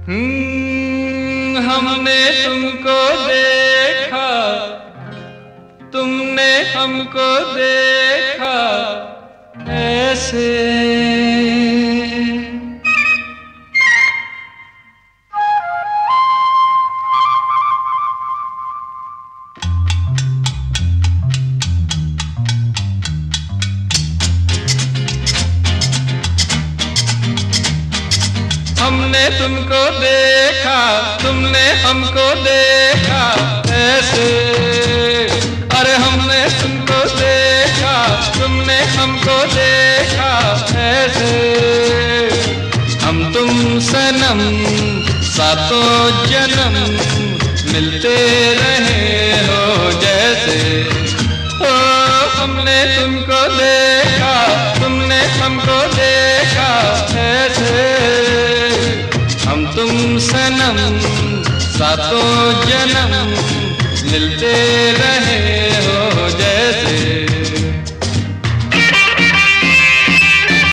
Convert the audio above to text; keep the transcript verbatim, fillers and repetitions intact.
हम्म, हमने तुमको देखा, तुमने हमको देखा ऐसे। हमने तुमको देखा, तुमने हमको देखा ऐसे। अरे हमने तुमको देखा, तुमने हमको देखा ऐसे। हम तुम सनम सातों जन्म मिलते रहे हो जैसे। ओ हमने तुमको देखा, तुमने हमको देखा ऐसे। हम तुम सनम सातों जन्म मिलते रहे हो जैसे।